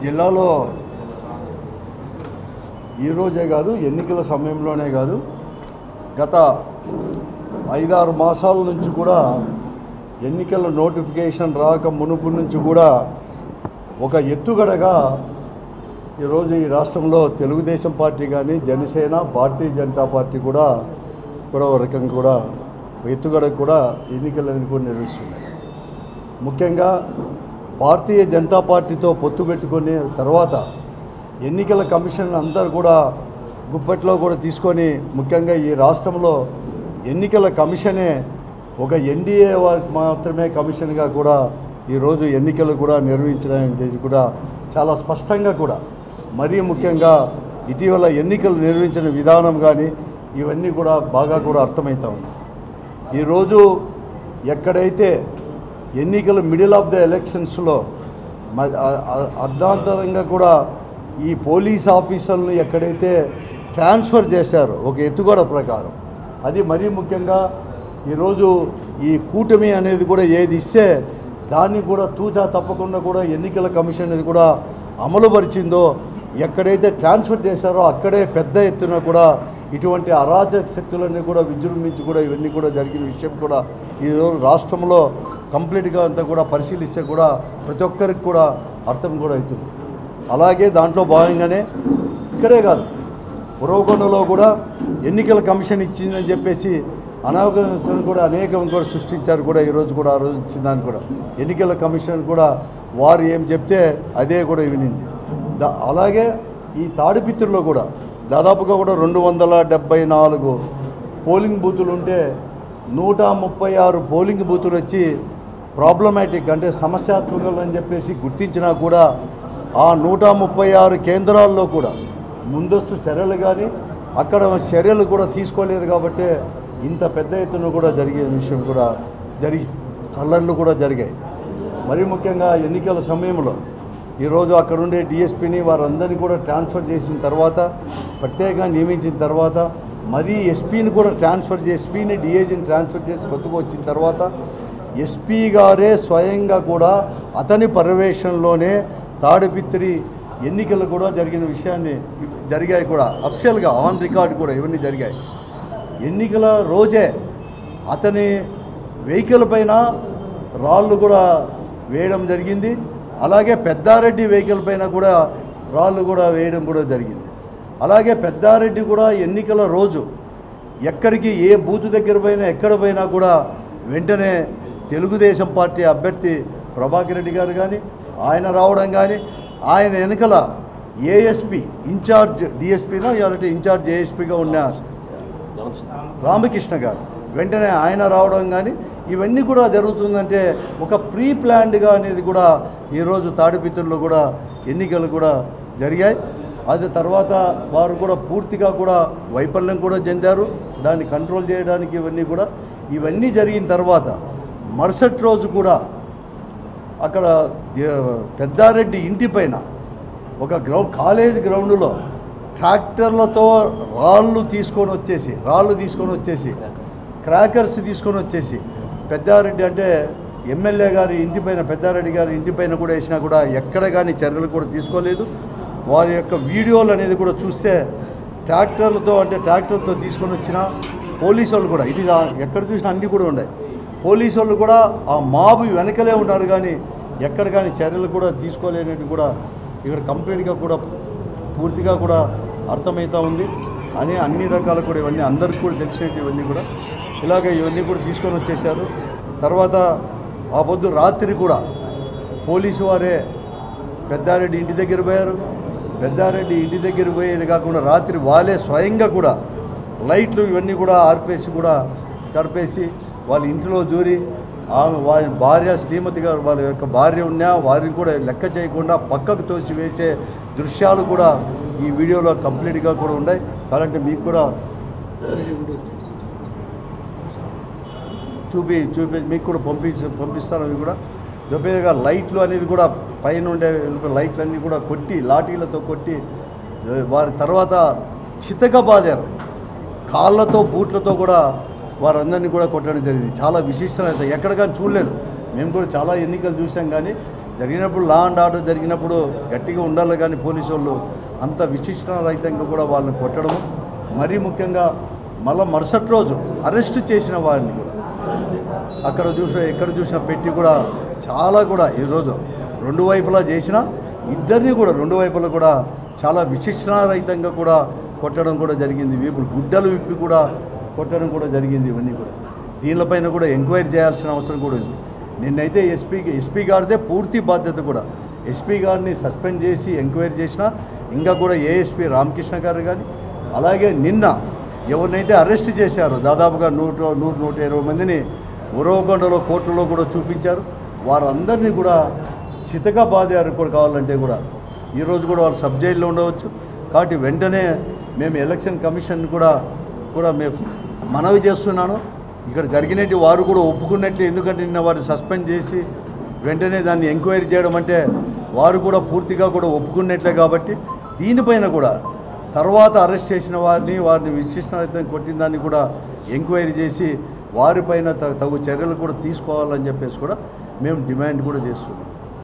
జిల్లాలో ఈరోజే కాదు, ఎన్నికల సమయంలోనే కాదు, గత 5-6 మాసాల నుంచి కూడా ఎన్నికల నోటిఫికేషన్ రాక మునుపు నుంచి కూడా ఒక ఎత్తుగడగా ఈరోజు ఈ రాష్ట్రంలో తెలుగుదేశం పార్టీ కానీ, జనసేన, భారతీయ జనతా పార్టీ కూడా ఒక రకంగా కూడా ఎత్తుగడ కూడా ఎన్నికలు అనేది కూడా నిర్వహిస్తున్నాయి. ముఖ్యంగా భారతీయ జనతా పార్టీతో పొత్తు పెట్టుకునే తర్వాత ఎన్నికల కమిషన్ అందరూ కూడా గుప్పెట్లో కూడా తీసుకొని, ముఖ్యంగా ఈ రాష్ట్రంలో ఎన్నికల కమిషనే ఒక ఎన్డీఏ వారికి మాత్రమే కమిషన్గా కూడా ఈరోజు ఎన్నికలు కూడా నిర్వహించడం చేసి కూడా చాలా స్పష్టంగా కూడా, మరీ ముఖ్యంగా ఇటీవల ఎన్నికలు నిర్వహించిన విధానం కానీ ఇవన్నీ కూడా బాగా కూడా అర్థమవుతా ఉంది. ఈరోజు ఎక్కడైతే ఎన్నికలు మిడిల్ ఆఫ్ ద ఎలక్షన్స్లో అర్ధాంతరంగా కూడా ఈ పోలీస్ ఆఫీసర్లను ఎక్కడైతే ట్రాన్స్ఫర్ చేశారో ఒక ఎత్తుగడ ప్రకారం, అది మరీ ముఖ్యంగా ఈరోజు ఈ కూటమి అనేది కూడా ఏది ఇస్తే దాన్ని కూడా తూచా తప్పకుండా కూడా ఎన్నికల కమిషన్ అనేది కూడా అమలుపరిచిందో, ఎక్కడైతే ట్రాన్స్ఫర్ చేశారో అక్కడే పెద్ద ఎత్తున కూడా ఇటువంటి అరాచక శక్తులన్నీ కూడా విజృంభించి కూడా ఇవన్నీ కూడా జరిగిన విషయం కూడా ఈరోజు రాష్ట్రంలో కంప్లీట్గా అంతా కూడా పరిశీలిస్తే కూడా ప్రతి ఒక్కరికి కూడా అర్థం కూడా అవుతుంది. అలాగే దాంట్లో భాగంగానే ఇక్కడే కాదు, ఉరవకొండలో కూడా ఎన్నికల కమిషన్ ఇచ్చిందని చెప్పేసి అనావకాశం కూడా అనేకం కూడా సృష్టించారు కూడా ఈరోజు కూడా ఆ రోజు ఇచ్చిందాన్ని కూడా ఎన్నికల కమిషన్ కూడా వారు ఏం చెప్తే అదే కూడా వినింది. అలాగే ఈ తాడిపిత్రుల్లో కూడా దాదాపుగా కూడా 274 పోలింగ్ బూతులు ఉంటే 136 పోలింగ్ బూతులు వచ్చి ప్రాబ్లమాటిక్ అంటే సమస్యాత్మకలు అని చెప్పేసి గుర్తించినా కూడా ఆ 136 కేంద్రాల్లో కూడా ముందస్తు చర్యలు కానీ అక్కడ చర్యలు కూడా తీసుకోలేదు కాబట్టి ఇంత పెద్ద ఎత్తున కూడా జరిగే విషయం కూడా కళ్ళర్లు కూడా జరిగాయి. మరీ ముఖ్యంగా ఎన్నికల సమయంలో ఈరోజు అక్కడ ఉండే డిఎస్పీని వారందరినీ కూడా ట్రాన్స్ఫర్ చేసిన తర్వాత, ప్రత్యేకంగా నియమించిన తర్వాత, మరీ ఎస్పీని కూడా ట్రాన్స్ఫర్ చేసి ఎస్పీని డిఐజీని ట్రాన్స్ఫర్ చేసి కొత్తగా వచ్చిన తర్వాత ఎస్పీ గారే స్వయంగా కూడా అతని పర్యవేక్షణలోనే తాడిపిత్రి ఎన్నికలు కూడా జరిగిన విషయాన్ని జరిగాయి కూడా అఫిషియల్గా ఆన్ రికార్డు కూడా ఇవన్నీ జరిగాయి. ఎన్నికల రోజే అతని వెహికల్ పైన రాళ్ళు కూడా వేయడం జరిగింది. అలాగే పెద్దారెడ్డి వెహికల్ పైన కూడా రాళ్ళు కూడా వేయడం కూడా జరిగింది. అలాగే పెద్దారెడ్డి కూడా ఎన్నికల రోజు ఎక్కడికి ఏ బూత్ దగ్గర పోయినా ఎక్కడ పోయినా కూడా వెంటనే తెలుగుదేశం పార్టీ అభ్యర్థి ప్రభాకర్ రెడ్డి గారు కానీ ఆయన రావడం కానీ, ఆయన వెనకల ఏఎస్పీ ఇన్ఛార్జ్ డిఎస్పీనో ఇలాంటి ఇన్ఛార్జ్ ఏఎస్పీగా ఉన్న రామకృష్ణ గారు వెంటనే ఆయన రావడం కానీ ఇవన్నీ కూడా జరుగుతుందంటే ఒక ప్రీ ప్లాన్డ్గా అనేది కూడా ఈరోజు తాడిపిత్రుల్లో కూడా ఎన్నికలు కూడా జరిగాయి. అది తర్వాత వారు కూడా పూర్తిగా కూడా వైఫల్యం కూడా చెందారు. దాన్ని కంట్రోల్ చేయడానికి ఇవన్నీ జరిగిన తర్వాత మరుసటి రోజు కూడా అక్కడ పెద్దారెడ్డి ఇంటి పైన ఒక కాలేజ్ గ్రౌండ్లో ట్రాక్టర్లతో రాళ్ళు తీసుకొని వచ్చేసి క్రాకర్స్ తీసుకొని వచ్చేసి పెద్దారెడ్డి అంటే ఎమ్మెల్యే గారి ఇంటిపైన పెద్దారెడ్డి గారి ఇంటిపైన కూడా వేసినా కూడా ఎక్కడ కానీ చర్యలు కూడా తీసుకోలేదు. వారి యొక్క వీడియోలు అనేది కూడా చూస్తే ట్రాక్టర్లతో తీసుకొని వచ్చిన పోలీసు వాళ్ళు కూడా ఇటు ఎక్కడ చూసినా అన్నీ కూడా ఉన్నాయి. పోలీసు వాళ్ళు కూడా ఆ మాబు వెనకలే ఉన్నారు కానీ ఎక్కడ కానీ చర్యలు కూడా తీసుకోలేనివి కూడా ఇక్కడ కంప్లీట్గా కూడా పూర్తిగా కూడా అర్థమవుతూ ఉంది అని అన్ని రకాల కూడా ఇవన్నీ అందరికీ కూడా తెలిసేవి ఇవన్నీ కూడా ఇవన్నీ కూడా తీసుకొని వచ్చేసారు. తర్వాత ఆ పొద్దు రాత్రి కూడా పోలీసు వారే పెద్దారెడ్డి ఇంటి దగ్గర పోయారు. పెద్దారెడ్డి ఇంటి దగ్గర పోయేది కాకుండా రాత్రి వాళ్ళే స్వయంగా కూడా లైట్లు ఇవన్నీ కూడా కరిపేసి వాళ్ళ ఇంట్లో దూరి వారి భార్య శ్రీమతి గారు వాళ్ళ యొక్క భార్య ఉన్నా వారిని కూడా లెక్క చేయకుండా పక్కకు తోసి వేసే దృశ్యాలు కూడా ఈ వీడియోలో కంప్లీట్గా కూడా ఉన్నాయి. కాబట్టి మీకు కూడా చూపి మీకు కూడా పంపిస్తాను. అవి కూడా దొబ్బేగా లైట్లు అనేది కూడా పైన ఉండే లైట్లన్నీ కూడా కొట్టి లాఠీలతో కొట్టి వారి తర్వాత చితక బాదారు. కాళ్ళతో బూట్లతో కూడా వారందరినీ కూడా కొట్టడం జరిగింది. చాలా విశిష్టత ఎక్కడ కానీ చూడలేదు. మేము కూడా చాలా ఎన్నికలు చూసాం కానీ జరిగినప్పుడు లా అండ్ ఆర్డర్ జరిగినప్పుడు గట్టిగా ఉండాలి, కానీ పోలీసు వాళ్ళు అంత విశిష్టరహితంగా కూడా వాళ్ళని కొట్టడము, మరీ ముఖ్యంగా మళ్ళీ మరుసటి రోజు అరెస్ట్ చేసిన వారిని కూడా అక్కడ ఎక్కడ చూసినా పెట్టి కూడా చాలా కూడా ఈరోజు రెండు వైపులా చేసిన ఇద్దరిని కూడా రెండు వైపులా కూడా చాలా విశిష్టరహితంగా కూడా కొట్టడం కూడా జరిగింది. వీపులు గుడ్డలు విప్పి కూడా కొట్టడం కూడా జరిగింది. ఇవన్నీ కూడా దీనిపైన కూడా ఎంక్వైరీ చేయాల్సిన అవసరం కూడా ఉంది. నిన్నైతే ఎస్పీ గారిదే పూర్తి బాధ్యత కూడా, ఎస్పీ గారిని సస్పెండ్ చేసి ఎంక్వైరీ చేసినా ఇంకా కూడా ఏఎస్పీ రామకృష్ణ గారు కానీ, అలాగే నిన్న ఎవరినైతే అరెస్ట్ చేశారో దాదాపుగా 100-120 మందిని ఉరవకొండలో కోర్టులో కూడా చూపించారు. వారందరినీ కూడా చితగా బాధారు కూడా కావాలంటే కూడా ఈరోజు కూడా వాళ్ళు సబ్ జైల్లో ఉండవచ్చు. కాబట్టి వెంటనే మేము ఎలక్షన్ కమిషన్ కూడా మేము మనవి చేస్తున్నాను, ఇక్కడ జరిగినట్టు వారు కూడా ఒప్పుకున్నట్లే. ఎందుకంటే నిన్న వారిని సస్పెండ్ చేసి వెంటనే దాన్ని ఎంక్వైరీ చేయడం అంటే వారు కూడా పూర్తిగా కూడా ఒప్పుకున్నట్లే. కాబట్టి దీనిపైన కూడా తర్వాత అరెస్ట్ చేసిన వారిని విశిష్టంగా కొట్టిన దాన్ని కూడా ఎంక్వైరీ చేసి వారిపైన తగు చర్యలు కూడా తీసుకోవాలని చెప్పేసి కూడా మేము డిమాండ్ కూడా చేస్తున్నాం.